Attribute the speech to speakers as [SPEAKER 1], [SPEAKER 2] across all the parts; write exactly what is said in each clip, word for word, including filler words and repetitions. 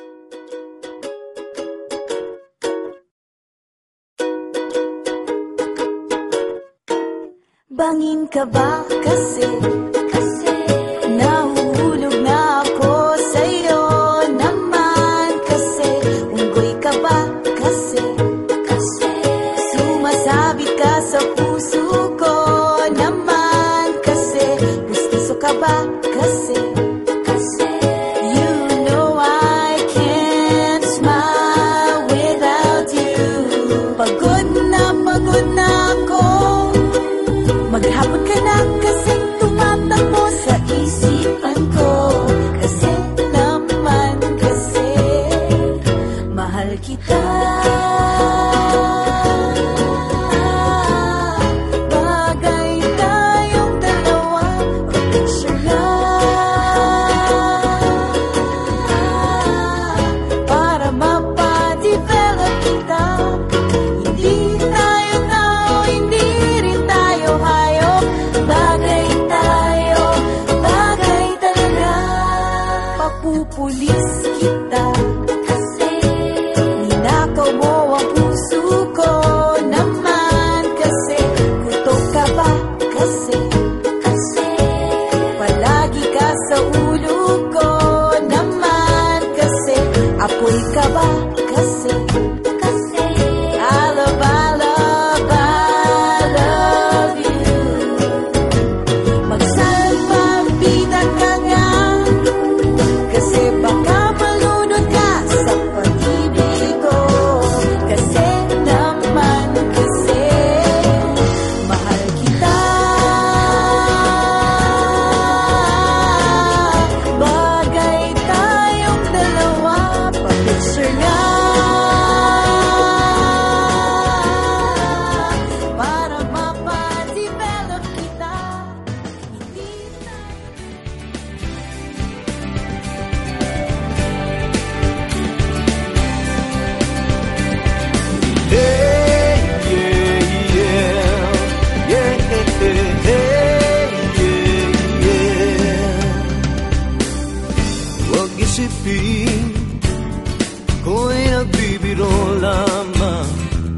[SPEAKER 1] Bangin ka ba kasi, kasi nahuhulog na ako sa'yo naman kasi unggoy ka ba kasi, kasi sumasabit ka sa puso ko naman kasi gustiso ka ba kasi, kasi you know I can't smile without you. Pagod na pagod na ako, maghapon ka na kasi tumatakbo sa isipan ko. Kasi naman kasi mahal kita. Bagay tayong dalawa, picture lang para mapadevelop kita. Hindi tayo tao, hindi rin tayo hayop. Bagay tayo, bagay talaga. Papupulis kita kasi ninakaw mo ang puso ko naman kasi kutok ka ba kasi, kasi palagi ka sa ulo ko naman kasi apoy ka ba kasi, kasi I love, I love, I love you. Magsalpabida ka nga kasi baka malunod ka sa pag-ibig ko. Kasi naman kasi mahal kita. Bagay tayong dalawa, pa-picture nga para mapadevelop kita. Hindi tayo
[SPEAKER 2] Hey, yeah, yeah, yeah, hey, yeah, yeah. Huwag isipin ko'y nagbibiro lamang,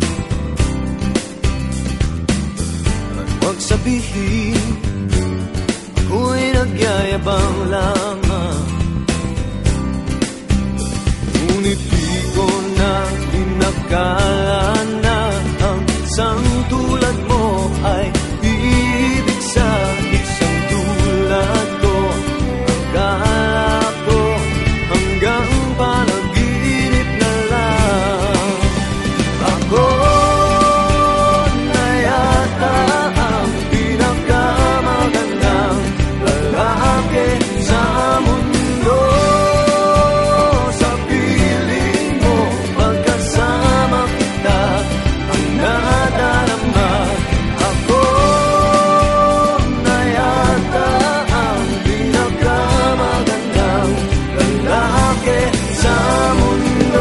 [SPEAKER 2] at huwag sabihin ako'y nagyayabang lamang. Ngunit di ko na inakala na ang isang tulad mo ay ibig sa isang tulad ko. Akala ko hanggang panaginip na lang. Ako na yata ang pinakamagandang lalaki sa mundo. Sa piling mo pagkasama kita ang nadarama. Ako na yata ang pinakamagandang lalaki sa mundo.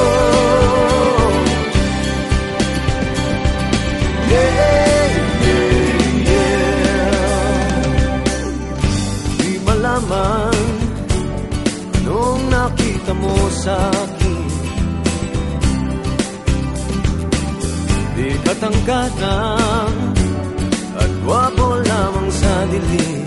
[SPEAKER 2] Yeah, yeah, yeah. Di malaman anong nakita mo sa'kin. Di katangkatan at gwapo lamang sa dilim.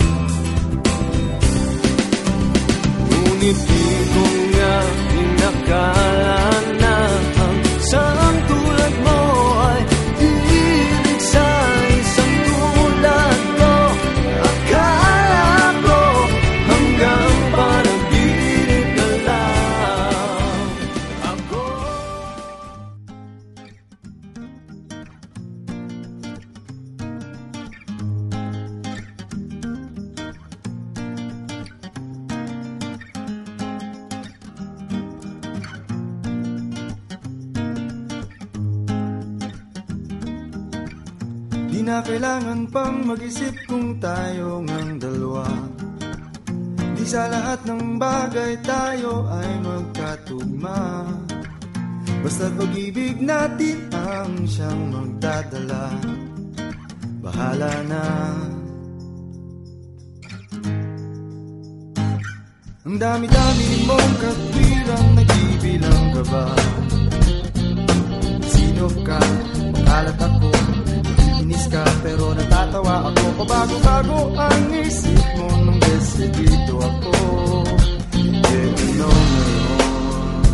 [SPEAKER 2] Ngunit di ko nga inakala na ang isang tulad mo ay ibig sa isang tulad ko. Akala ko hanggang panaginip na lang. Ako
[SPEAKER 3] di na kailangan pang mag-isip kung tayo ngang dalawa. Di sa lahat ng bagay tayo ay magkatugma. Basta't pag-ibig natin ang siyang magdadala. Bahala na. Ang dami-dami mong katwirang nag ba? Sino ka? Makalat ako, inis ka pero natatawa ako. Pabago-bago ang isip mo nung decidido ako. Yeah, you know ngayon.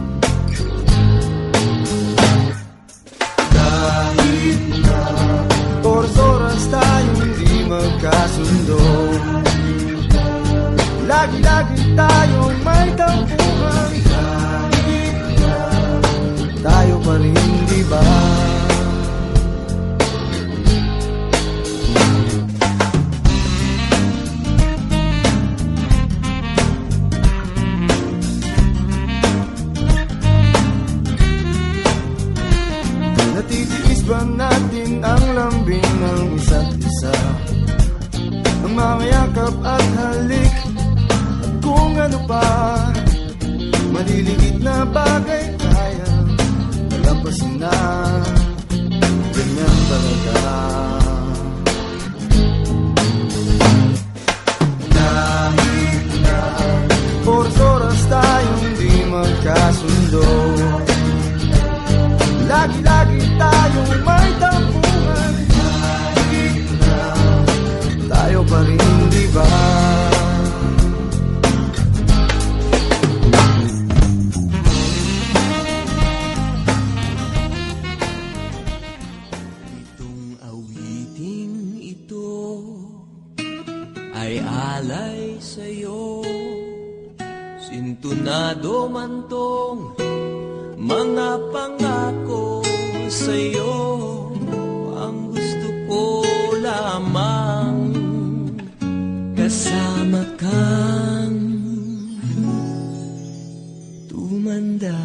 [SPEAKER 3] Kahit na oras-oras tayong hindi magkasundo, lagi-lagi tayong may tampuhan. Kahit na tayo pa rin, di ba? Natitiis ba natin ang lambing ng isa't isa? Ang mamayakap at halik at kung ano pa, maliliit na bagay kaya malampasin na. Ganyan talaga. Kahit na oras-oras tayong di magkasundo, lagi-lagi tayong may tampuhan. Kahit na tayo pa rin, di ba?
[SPEAKER 2] Itong awiting ito ay alay sa'yo. Sintunado man tong mga pangako sa'yo. Ang gusto ko lamang kasama kang tumanda.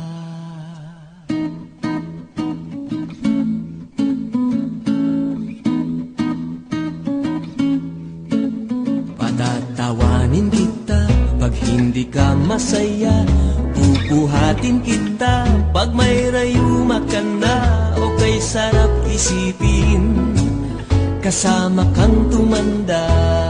[SPEAKER 2] Patatawanin kita pag hindi ka masaya, bubuhatin kita pag may rayuma ka na. O kay sarap isipin kasama kang tumanda.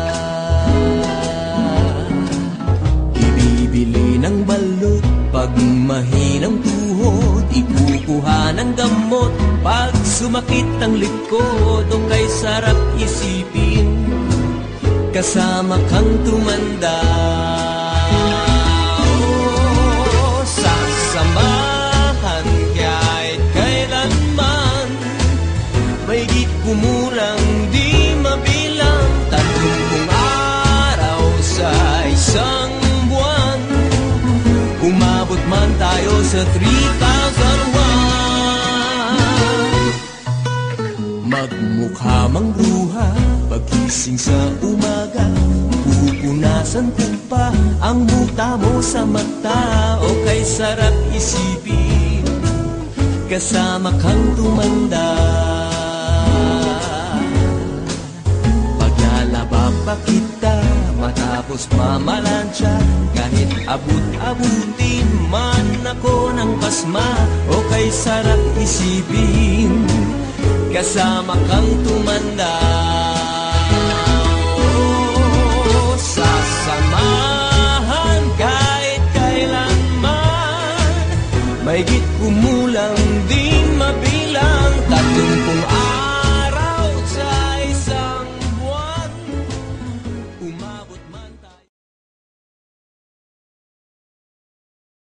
[SPEAKER 2] Ibibili ng balot pag mahinang tuhod, ikukuha ng gamot pag sumakit ang likod. O kay sarap isipin kasama kang tumanda. Samahan kahit kailanman, mahigit kumulang di mabilang. Tatlong araw sa isang buwan, umabot man tayo sa three thousand one. Magmukha mang bruha pagising sa umaga, pupunasan ko pa ang muta mo sa mata. O kay sarap isipin kasama kang tumanda. Paglalaba pa kita matapos mamalansya, kahit abut-abutin man ako ng pasma. O kay sarap isipin kasama kang tumanda. Sasamahan kahit kailanman, mahigit kumulang di mabilang. Tatlong